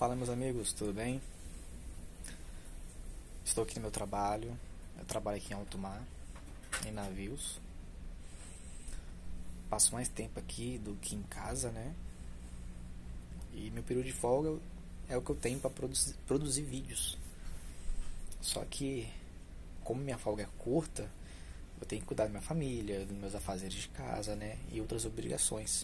Fala, meus amigos, tudo bem? Estou aqui no meu trabalho. Eu trabalho aqui em alto mar, em navios. Passo mais tempo aqui do que em casa, né? E meu período de folga é o que eu tenho para produzir vídeos. Só que, como minha folga é curta, eu tenho que cuidar da minha família, dos meus afazeres de casa, né? E outras obrigações.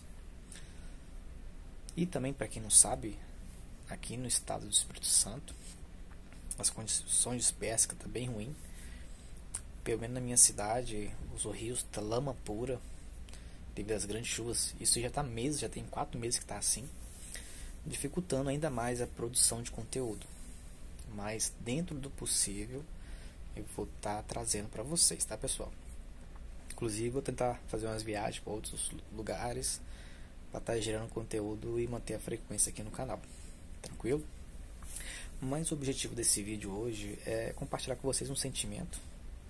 E também, para quem não sabe, aqui no estado do Espírito Santo, as condições de pesca tá bem ruim. Pelo menos na minha cidade, os rios tá lama pura devido às grandes chuvas. Isso já tá meses, já tem 4 meses que tá assim, dificultando ainda mais a produção de conteúdo. Mas dentro do possível, eu vou estar trazendo para vocês, tá, pessoal? Inclusive, vou tentar fazer umas viagens para outros lugares para estar gerando conteúdo e manter a frequência aqui no canal. Tranquilo? Mas o objetivo desse vídeo hoje é compartilhar com vocês um sentimento.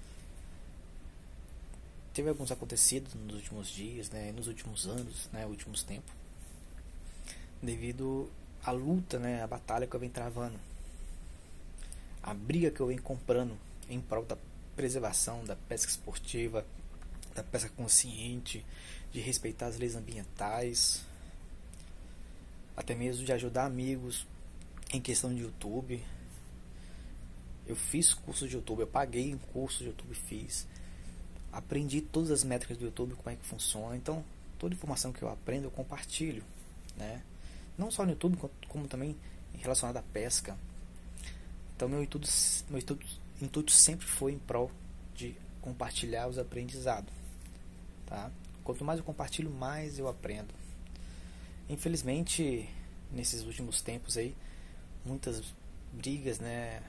Teve alguns acontecidos nos últimos dias, né, nos últimos anos, né, últimos tempos, devido à luta, né, à batalha que eu venho travando, a briga que eu venho comprando em prol da preservação da pesca esportiva, da pesca consciente, de respeitar as leis ambientais, até mesmo de ajudar amigos em questão de YouTube. Eu fiz curso de YouTube, eu paguei um curso de YouTube, aprendi todas as métricas do YouTube, como é que funciona. Então, toda informação que eu aprendo, eu compartilho, né? Não só no YouTube, como também relacionado à pesca. Então, meu intuito sempre foi em prol de compartilhar os aprendizados, tá? Quanto mais eu compartilho, mais eu aprendo. Infelizmente, nesses últimos tempos aí, muitas brigas, né,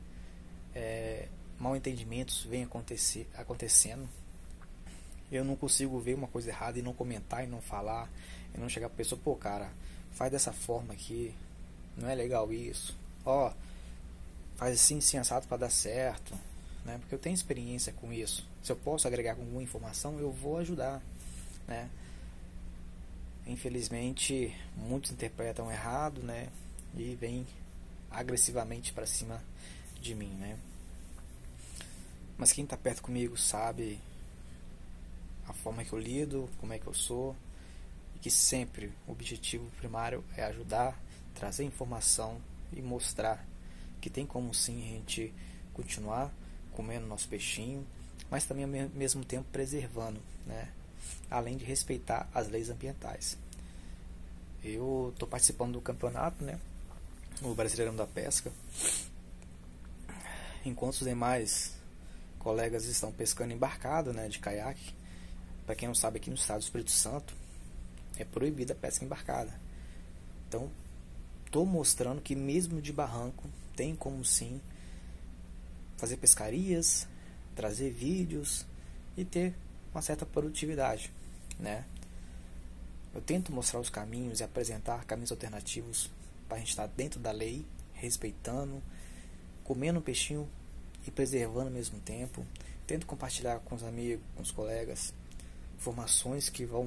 mal entendimentos vêm acontecendo. Eu não consigo ver uma coisa errada e não comentar e não falar, e não chegar pra pessoa, pô, cara, faz dessa forma aqui, não é legal isso, ó, faz assim, assim, assado pra dar certo, né? Porque eu tenho experiência com isso. Se eu posso agregar com alguma informação, eu vou ajudar, né? Infelizmente, muitos interpretam errado, né? E vêm agressivamente para cima de mim, né? Mas quem está perto comigo sabe a forma que eu lido, como é que eu sou, e que sempre o objetivo primário é ajudar, trazer informação e mostrar que tem como sim a gente continuar comendo nosso peixinho, mas também ao mesmo tempo preservando, né? Além de respeitar as leis ambientais. Eu estou participando do campeonato, né? O Brasileirão da Pesca, enquanto os demais colegas estão pescando embarcado, né, de caiaque. Para quem não sabe, aqui no estado do Espírito Santo é proibida a pesca embarcada. Então, estou mostrando que mesmo de barranco tem como sim fazer pescarias, trazer vídeos e ter uma certa produtividade, né? Eu tento mostrar os caminhos e apresentar caminhos alternativos para a gente estar dentro da lei, respeitando, comendo um peixinho e preservando ao mesmo tempo. Tento compartilhar com os amigos, com os colegas, informações que vão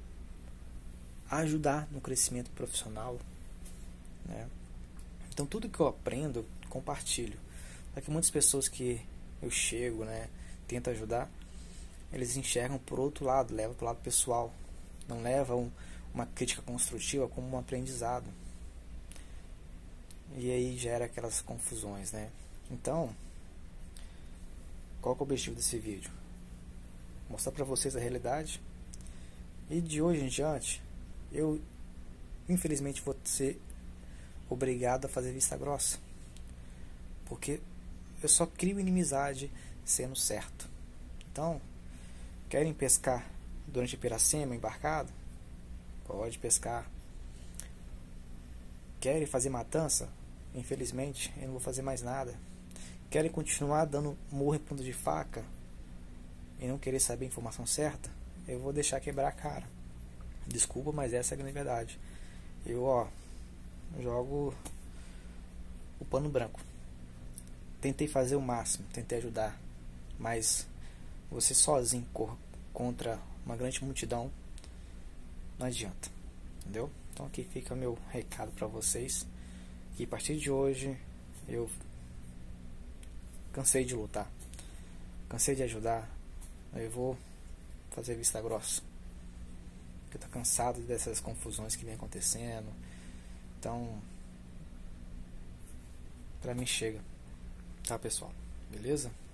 ajudar no crescimento profissional, né? Então tudo que eu aprendo, eu compartilho. Só que muitas pessoas que eu chego, né, tento ajudar, eles enxergam por outro lado, levam para o lado pessoal, não levam uma crítica construtiva como um aprendizado. E aí gera aquelas confusões, né? Então, qual que é o objetivo desse vídeo? Mostrar para vocês a realidade. E de hoje em diante, eu infelizmente vou ser obrigado a fazer vista grossa, porque eu só crio inimizade sendo certo. Então, querem pescar durante Piracema embarcado? Pode pescar. Querem fazer matança? Infelizmente, eu não vou fazer mais nada. Querem continuar dando murro em ponta de faca e não querer saber a informação certa? Eu vou deixar quebrar a cara. Desculpa, mas essa é a grande verdade. Eu, jogo o pano branco. Tentei fazer o máximo, tentei ajudar, mas você sozinho contra uma grande multidão não adianta, entendeu? Então aqui fica o meu recado para vocês. que a partir de hoje eu cansei de lutar, cansei de ajudar, eu vou fazer vista grossa, porque eu tô cansado dessas confusões que vem acontecendo. Então, pra mim chega, tá, pessoal? Beleza?